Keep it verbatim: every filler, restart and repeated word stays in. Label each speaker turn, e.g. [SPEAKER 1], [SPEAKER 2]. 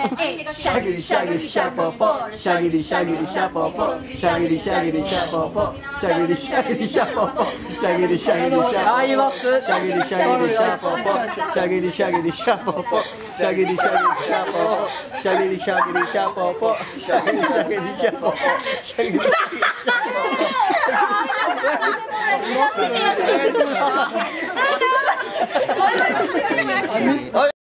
[SPEAKER 1] Shaggity shaggity shapopo, shaggity shaggity shapopo, shaggity shaggity shapopo, shaggity shaggity shapopo, shaggity shaggity shapopo.
[SPEAKER 2] Ah, you lost it.
[SPEAKER 1] Shaggity shaggity shapopo, shaggity shaggity shapopo, shaggity shaggity shapopo, shaggity shaggity shapopo, shaggity shaggity shapopo, shaggity shaggity shapopo.